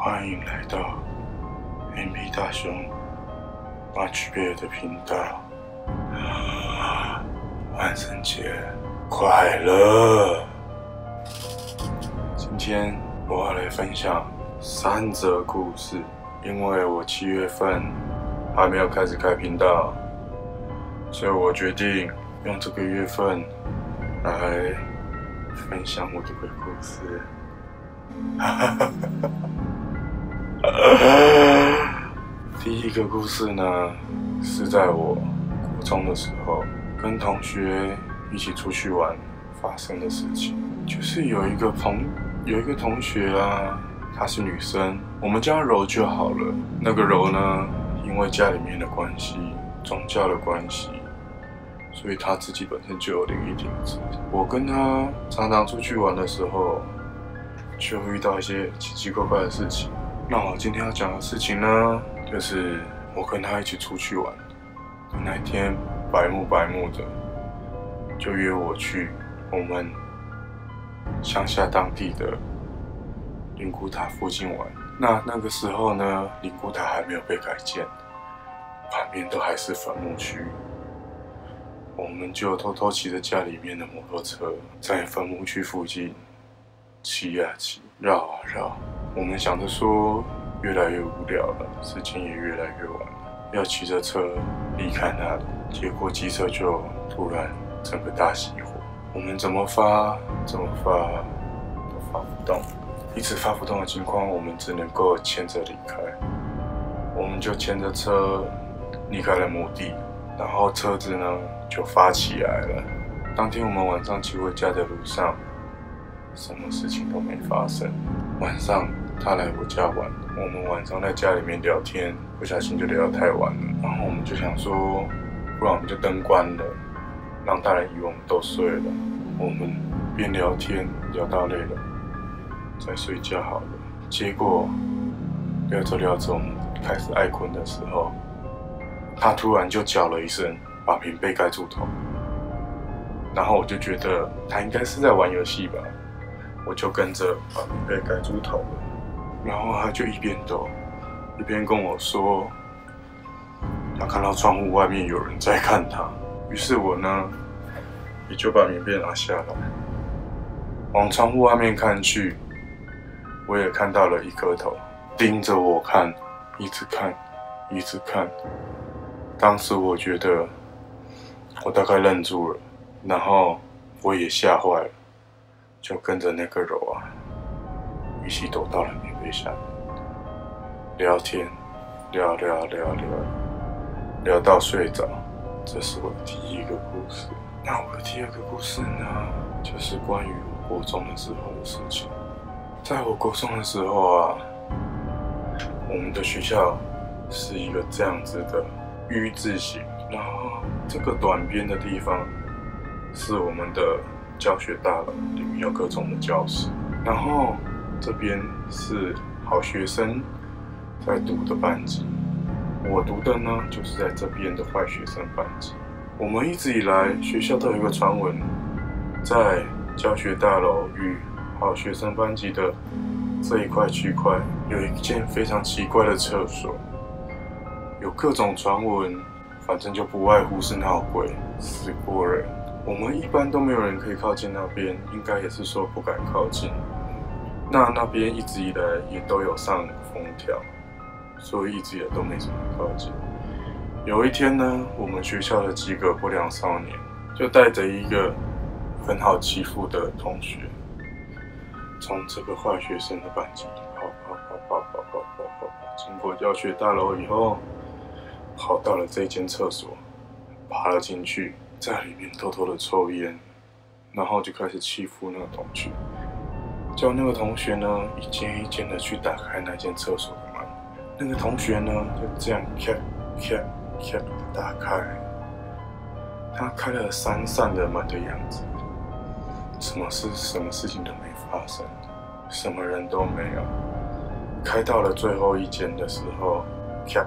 欢迎来到 MP 大雄Much Beer 的频道。万圣节快乐！今天我要来分享3则故事，因为我7月份还没有开始开频道，所以我决定用这个月份来分享我的鬼故事。第一个故事呢，是在我国中的时候，跟同学一起出去玩发生的事情。就是有一个同学啊，她是女生，我们叫她柔就好了。那个柔呢，因为家里面的关系、宗教的关系，所以她自己本身就有灵异体质。我跟她常常出去玩的时候，就会遇到一些奇奇怪怪的事情。那我今天要讲的事情呢，就是我跟他一起出去玩，那一天白目的，就约我去我们乡下当地的灵骨塔附近玩。那个时候呢，灵骨塔还没有被改建，旁边都还是坟墓区。我们就偷偷骑着家里面的摩托车，在坟墓区附近骑啊骑，绕啊绕。我们想着说，越来越无聊了，时间也越来越晚了，要骑着车离开那里。结果机车就突然整个大熄火，我们怎么发都发不动，一直发不动的情况，我们只能够牵着离开。我们就牵着车离开了墓地，然后车子呢就发起来了。当天我们晚上骑回家的路上，什么事情都没发生。晚上他来我家玩，我们晚上在家里面聊天，不小心就聊得太晚了。然后我们就想说，不然我们就灯关了，让大人以为我们都睡了。我们边聊天聊到累了，再睡觉好了。结果聊着聊着，我们开始爱困的时候，他突然就叫了一声，把棉被盖住头。然后我就觉得他应该是在玩游戏吧。我就跟着把棉被盖住头了，然后他就一边抖，一边跟我说，他看到窗户外面有人在看他。于是我呢，也就把棉被拿下来，往窗户外面看去，我也看到了一颗头盯着我看，一直看。当时我觉得，我大概愣住了，然后我也吓坏了。就跟着那个柔啊，一起躲到了棉被下面，聊天，聊到睡着。这是我的第一个故事。那我的第二个故事呢，就是关于我国中的时候的事情。在我国中的时候啊，我们的学校是一个这样子的U字形，然后这个短边的地方是我们的教学大楼，里面有各种的教室，然后这边是好学生在读的班级，我读的呢就是在这边的坏学生班级。我们一直以来学校都有一个传闻，在教学大楼与好学生班级的这一块区块，有一间非常奇怪的厕所，有各种传闻，反正就不外乎是闹鬼、死过人。我们一般都没有人可以靠近那边，应该也是说不敢靠近。那边一直以来也都有上封条，所以一直也都没怎么靠近。有一天呢，我们学校的几个不良少年就带着一个很好欺负的同学，从这个坏学生的班级跑，经过教学大楼以后，跑到了这间厕所，爬了进去。在里面偷偷的抽烟，然后就开始欺负那个同学，叫那个同学呢一间一间的去打开那间厕所的门。那个同学呢就这样咔的打开，他开了3扇的门的样子，什么事情都没发生，什么人都没有。开到了最后一间的时候，咔，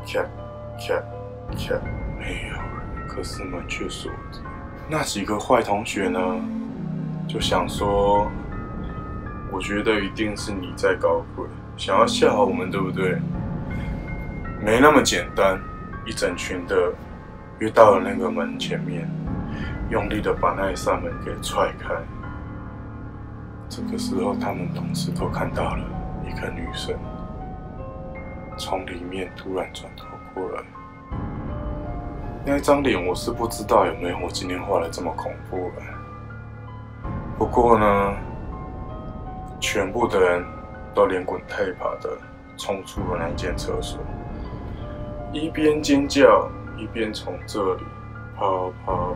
没有。可是门却锁着。那几个坏同学呢，就想说，我觉得一定是你在搞鬼， 想要吓我们，对不对？没那么简单，一整群的约到了那个门前面，用力的把那一扇门给踹开。这个时候，他们同时都看到了一个女生从里面突然转头过来。那张脸我是不知道有没有我今天画的这么恐怖了。不过呢，全部的人都连滚带爬的冲出了那间厕所，一边尖叫一边从这里跑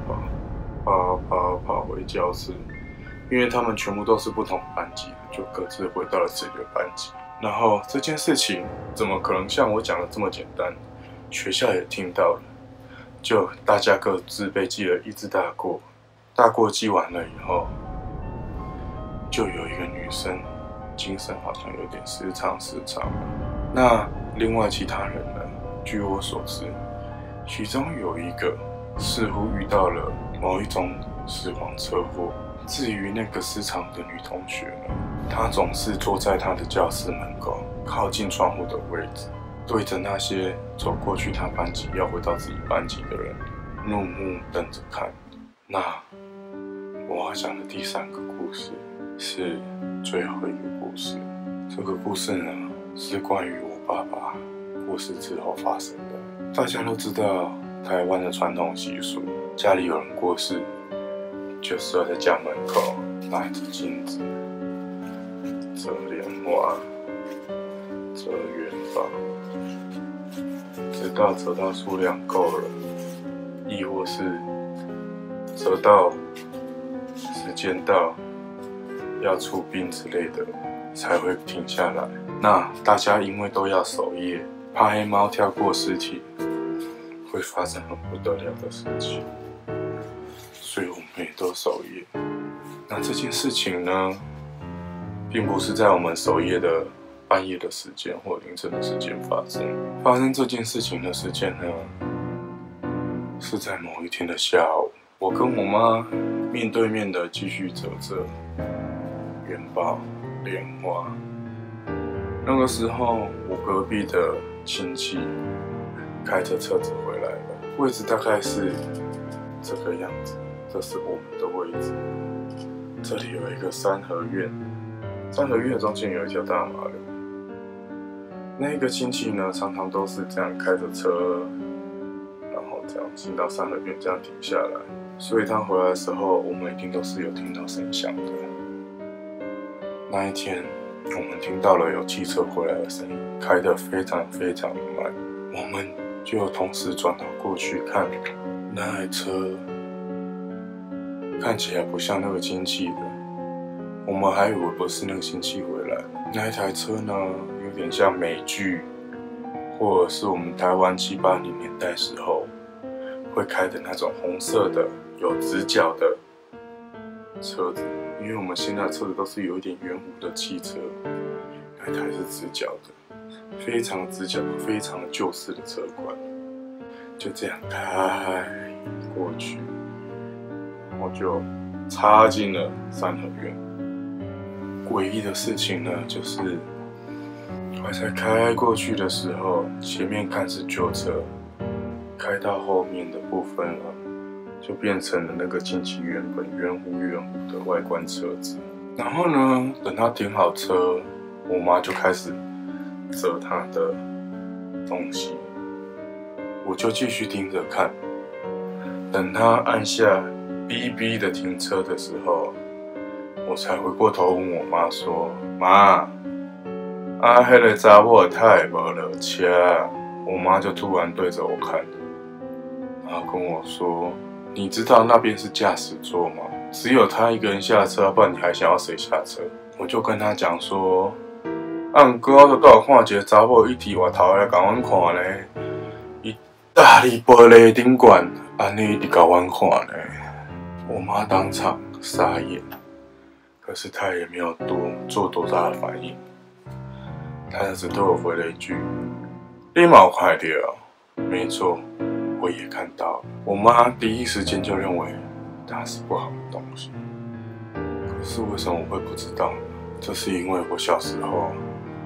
回教室。因为他们全部都是不同班级的，就各自回到了自己的班级。然后这件事情怎么可能像我讲的这么简单？学校也听到了，就大家各自被记了一支大过。大过记完了以后，就有一个女生精神好像有点失常。那另外其他人呢？据我所知，其中有一个似乎遇到了某一种死亡车祸。至于那个失常的女同学呢，她总是坐在她的教室门口，靠近窗户的位置，对着那些走过去她班级要回到自己班级的人，怒目瞪着看。那我要讲的第3个故事是最后一个故事。这个故事呢，是关于我爸爸过世之后发生的。大家都知道台湾的传统习俗，家里有人过世，就是要在家门口拿一只金子，折莲花，折元宝，直到折到数量够了，亦或是折到时间到要出殡之类的，才会停下来。那大家因为都要守夜，怕黑猫跳过尸体会发生很不得了的事情，所以我们也都守夜。那这件事情呢，并不是在我们守夜的半夜的时间或凌晨的时间发生。发生这件事情的时间呢，是在某一天的下午，我跟我妈面对面的继续折着元宝、莲花。那个时候，我隔壁的亲戚开着车子回来了，位置大概是这个样子。这是我们的位置，这里有一个三合院，三合院中间有一条大马路。那个亲戚呢，常常都是这样开着车，然后这样进到三合院，这样停下来。所以他回来的时候，我们一定都是有听到声响的。那一天，我们听到了有汽车回来的声音，开得非常非常的慢，我们就同时转头过去看那台车。看起来不像那个亲戚的，我们还以为不是那个亲戚回来了。那一台车呢，有点像美剧，或者是我们台湾70、80年代时候会开的那种红色的有直角的车子。因为我们现在的车子都是有一点圆弧的汽车，那台是直角的，非常直角、非常旧式的车款，就这样开过去。然后就插进了三合院。诡异的事情呢，就是快才开过去的时候，前面看是旧车，开到后面的部分了，就变成了那个亲戚原本圆弧的外观车子。然后呢，等他停好车，我妈就开始折他的东西，我就继续盯着看。等他按下哔哔的停车的时候，我才回过头问我妈说：“妈，那个查某太无落车。”我妈就突然对着我看，然后跟我说：“你知道那边是驾驶座吗？只有他一个人下车，不然你还想要谁下车？”我就跟他讲说：“不过我都有看一个查某一直外头来甲阮看咧，伊搭伫玻璃顶管，安尼伫甲阮看咧。”我妈当场傻眼，可是她也没有做多大的反应，她只对我回了一句：“你嘛有看到？”没错，我也看到。我妈第一时间就认为它是不好的东西，可是为什么我会不知道呢？这是因为我小时候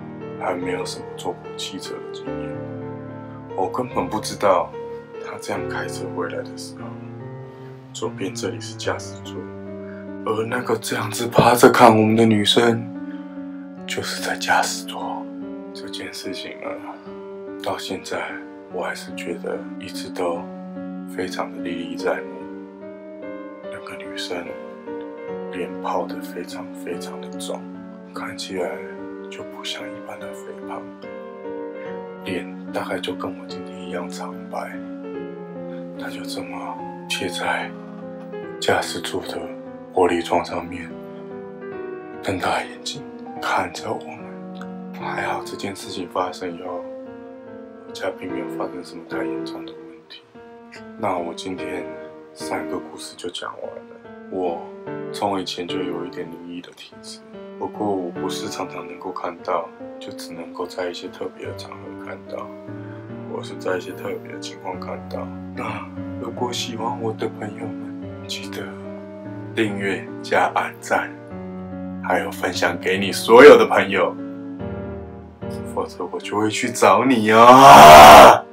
还没有什么坐过汽车的经验，我根本不知道他这样开车回来的时候，左边这里是驾驶座，而那个这样子趴着看我们的女生，就是在驾驶座。这件事情啊，到现在我还是觉得一直都非常的历历在目。那个女生脸泡得非常非常的肿，看起来就不像一般的肥胖，脸大概就跟我今天一样苍白。她就这么贴在驾驶座的玻璃窗上面，瞪大眼睛看着我们。还好这件事情发生以后，我家并没有发生什么太严重的问题。那我今天3个故事就讲完了。我从以前就有一点灵异的体质，不过我不是常常能够看到，就只能够在一些特别的场合看到，或是在一些特别的情况看到。那如果喜欢我的朋友们，记得订阅加按赞，还有分享给你所有的朋友，否则我就会去找你啊！